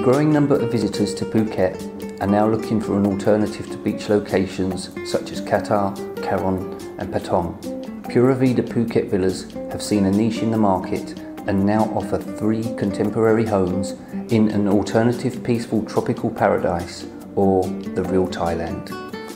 growing number of visitors to Phuket are now looking for an alternative to beach locations such as Kata, Karon and Patong. Pura Vida Phuket villas have seen a niche in the market and now offer 3 contemporary homes in an alternative peaceful tropical paradise, or the Real Thailand.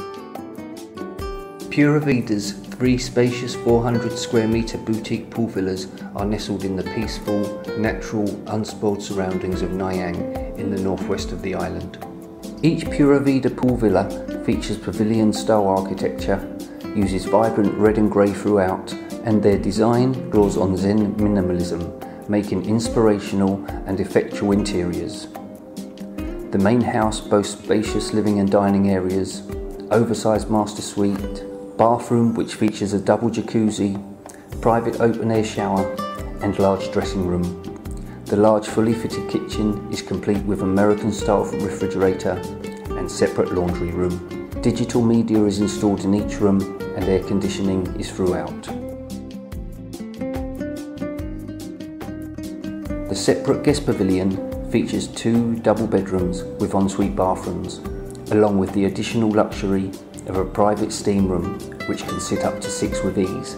Pura Vida's 3 spacious 400 square metre boutique pool villas are nestled in the peaceful, natural, unspoiled surroundings of Nayang in the northwest of the island. Each Pura Vida pool villa features pavilion-style architecture, uses vibrant red and grey throughout, and their design draws on Zen minimalism, making inspirational and effectual interiors. The main house boasts spacious living and dining areas, oversized master suite, bathroom which features a double jacuzzi, private open-air shower and large dressing room. The large fully fitted kitchen is complete with American-style refrigerator and separate laundry room. Digital media is installed in each room and air conditioning is throughout. The separate guest pavilion features 2 double bedrooms with ensuite bathrooms, along with the additional luxury of a private steam room which can sit up to 6 with ease.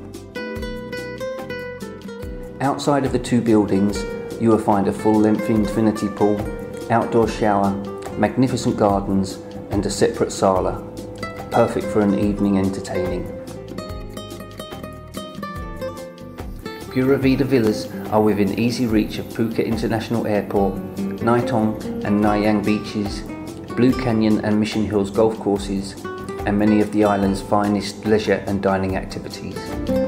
Outside of the 2 buildings, you will find a full-length infinity pool, outdoor shower, magnificent gardens and a separate sala, perfect for an evening entertaining. Pura Vida villas are within easy reach of Phuket International Airport, Patong and Nayang beaches, Blue Canyon and Mission Hills golf courses, and many of the island's finest leisure and dining activities.